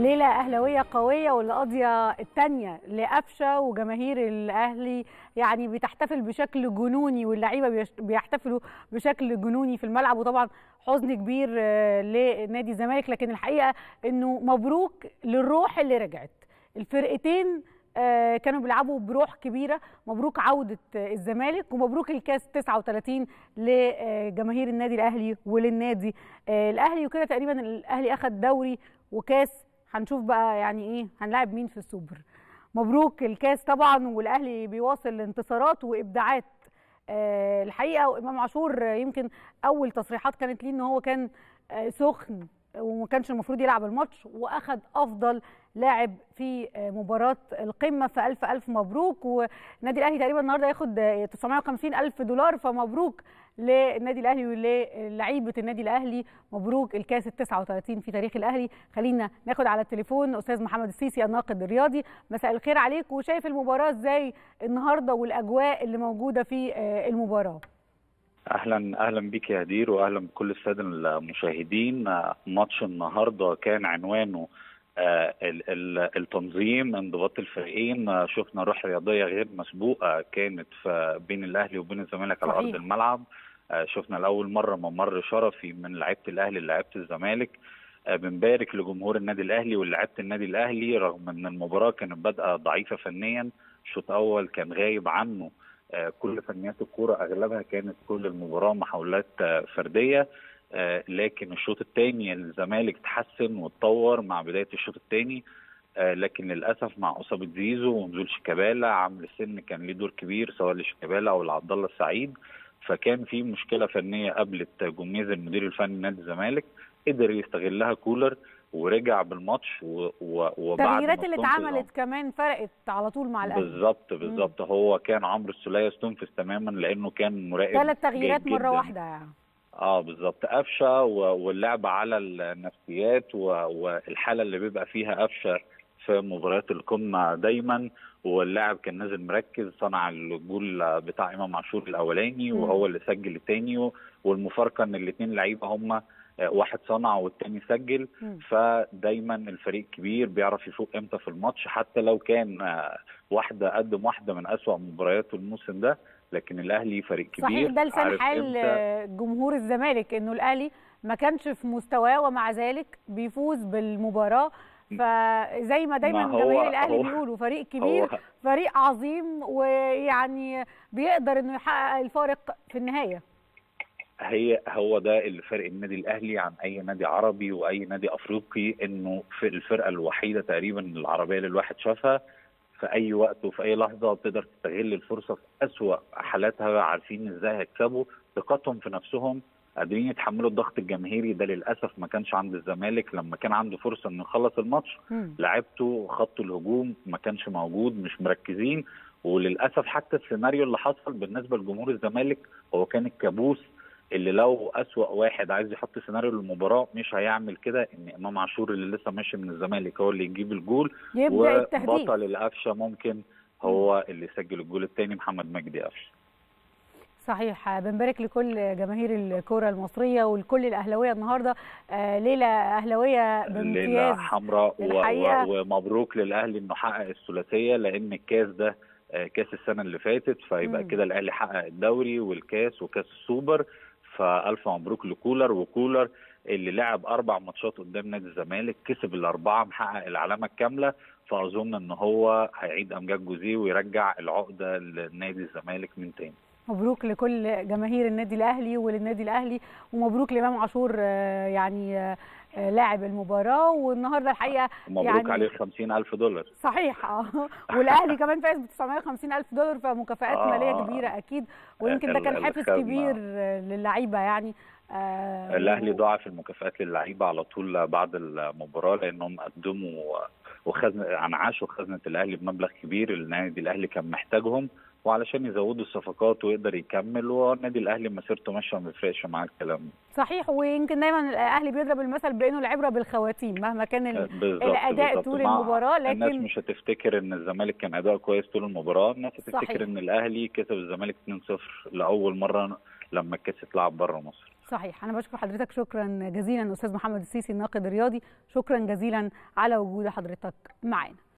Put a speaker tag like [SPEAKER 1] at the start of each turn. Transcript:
[SPEAKER 1] ليلة أهلاوية قوية، والقضية الثانية لقفشة وجماهير الأهلي يعني بتحتفل بشكل جنوني، واللعيبة بيحتفلوا بشكل جنوني في الملعب، وطبعا حزن كبير لنادي الزمالك. لكن الحقيقة إنه مبروك للروح اللي رجعت. الفرقتين كانوا بيلعبوا بروح كبيرة. مبروك عودة الزمالك، ومبروك الكاس 39 لجماهير النادي الأهلي وللنادي الأهلي. وكده تقريبا الأهلي أخذ دوري وكاس. هنشوف بقى يعني ايه هنلاعب مين في السوبر. مبروك الكاس طبعا، والاهلي بيواصل انتصارات وابداعات الحقيقه. وامام عاشور يمكن اول تصريحات كانت ليه ان هو كان سخن وما كانش المفروض يلعب الماتش، واخد افضل لاعب في مباراه القمه. فالف الف مبروك. والنادي الاهلي تقريبا النهارده ياخد 950 الف دولار، فمبروك للنادي الاهلي وللعيبه النادي الاهلي. مبروك الكاس ال 39 في تاريخ الاهلي. خلينا ناخد على التليفون استاذ محمد السيسي الناقد الرياضي. مساء الخير عليك، وشايف المباراه ازاي النهارده والاجواء اللي موجوده في المباراه؟
[SPEAKER 2] اهلا بيك يا هدير، واهلا بكل الساده المشاهدين. ماتش النهارده كان عنوانه التنظيم، انضباط الفريقين. شفنا روح رياضيه غير مسبوقه كانت بين الاهلي وبين الزمالك على ارض الملعب. شفنا لاول مره ممر شرفي من لعيبه الاهلي لعيبه الزمالك. بنبارك لجمهور النادي الاهلي ولعيبه النادي الاهلي رغم ان المباراه كانت بادئه ضعيفه فنيا. الشوط الاول كان غايب عنه كل فنيات الكوره، اغلبها كانت كل المباراه محاولات فرديه. لكن الشوط الثاني الزمالك تحسن واتطور مع بدايه الشوط الثاني. لكن للاسف مع اصابه زيزو ونزول شيكابالا عامل السن كان ليه دور كبير سواء لشيكابالا او لعبد الله السعيد. فكان في مشكله فنيه قابلت جوميز المدير الفني لنادي الزمالك، قدر يستغلها كولر ورجع بالماتش. وبعد
[SPEAKER 1] التغييرات اللي اتعملت كمان فرقت على طول مع الاهلي.
[SPEAKER 2] بالظبط هو كان عمرو السولية استنفذ تماما لانه كان مراقب
[SPEAKER 1] 3 تغييرات مره واحده يعني.
[SPEAKER 2] بالظبط. قفشه واللعب على النفسيات والحاله اللي بيبقى فيها قفشه في مباريات القمه دايما. واللاعب كان نازل مركز، صنع الجول بتاع امام عاشور الاولاني وهو اللي سجل الثاني. والمفارقه ان الاثنين لعيبه هم واحد صنع والتاني سجل. فدايما الفريق كبير بيعرف يفوق امتى في الماتش، حتى لو كان واحده قدم واحده من اسوأ مبارياته الموسم ده، لكن الاهلي فريق كبير.
[SPEAKER 1] صحيح، ده لسان حال جمهور الزمالك انه الاهلي ما كانش في مستواه، ومع ذلك بيفوز بالمباراه. فزي ما دايما جماهير الاهلي بيقولوا فريق كبير، فريق عظيم، ويعني بيقدر انه يحقق الفارق في النهايه.
[SPEAKER 2] هو ده اللي فرق النادي الاهلي عن اي نادي عربي واي نادي افريقي، انه في الفرقه الوحيده تقريبا العربيه اللي الواحد شافها في اي وقت وفي اي لحظه بتقدر تستغل الفرصه في اسوأ حالاتها. عارفين ازاي هيكسبوا، ثقتهم في نفسهم، قادرين يتحملوا الضغط الجماهيري. ده للاسف ما كانش عند الزمالك. لما كان عنده فرصه انه يخلص الماتش لعبته خط الهجوم ما كانش موجود، مش مركزين. وللاسف حتى السيناريو اللي حصل بالنسبه لجمهور الزمالك هو كان الكابوس اللي لو أسوأ واحد عايز يحط سيناريو للمباراه مش هيعمل كده، ان امام عاشور اللي لسه ماشي من الزمالك هو اللي يجيب الجول، وبطل القفشه ممكن هو اللي يسجل الجول الثاني محمد مجدي قفشه.
[SPEAKER 1] صحيح، بنبارك لكل جماهير الكره المصريه ولكل الاهلاويه. النهارده ليله اهلاويه بامتياز،
[SPEAKER 2] ليله حمراء ومبروك للاهلي انه حقق الثلاثيه، لان الكاس ده كاس السنه اللي فاتت، فيبقى كده الاهلي حقق الدوري والكاس وكاس السوبر. فالف مبروك لكولر. وكولر اللي لعب 4 ماتشات قدام نادي الزمالك كسب ال4، محقق العلامه الكامله. فاظن ان هو هيعيد امجاد جوزيه ويرجع العقده لنادي الزمالك من تاني.
[SPEAKER 1] مبروك لكل جماهير النادي الاهلي وللنادي الاهلي، ومبروك لامام عاشور يعني لاعب المباراه. والنهارده الحقيقه
[SPEAKER 2] مبروك
[SPEAKER 1] يعني
[SPEAKER 2] عليه 50,000 دولار.
[SPEAKER 1] صحيح. والاهلي كمان فاز ب 950,000 دولار، فمكافآت ماليه كبيره اكيد. ويمكن ده كان حافز كبير للعيبه يعني.
[SPEAKER 2] الاهلي ضاعف المكافآت للعيبه على طول بعد المباراه، لانهم قدموا انعاشوا خزنه الاهلي بمبلغ كبير. النادي الاهلي كان محتاجهم وعلشان يزودوا الصفقات ويقدر يكمل. والنادي الاهلي مسيرته ماشيه ما بيفرقش معاه الكلام.
[SPEAKER 1] صحيح، ويمكن دايما الاهلي بيضرب المثل بانه العبره بالخواتيم مهما كان الاداء طول المباراه. لكن
[SPEAKER 2] الناس مش هتفتكر ان الزمالك كان اداء كويس طول المباراه، الناس هتفتكر ان الاهلي كسب الزمالك 2-0 لاول مره لما الكاس اتلعب بره مصر.
[SPEAKER 1] صحيح. انا بشكر حضرتك شكرا جزيلا استاذ محمد السيسي الناقد الرياضي، شكرا جزيلا على وجود حضرتك معانا.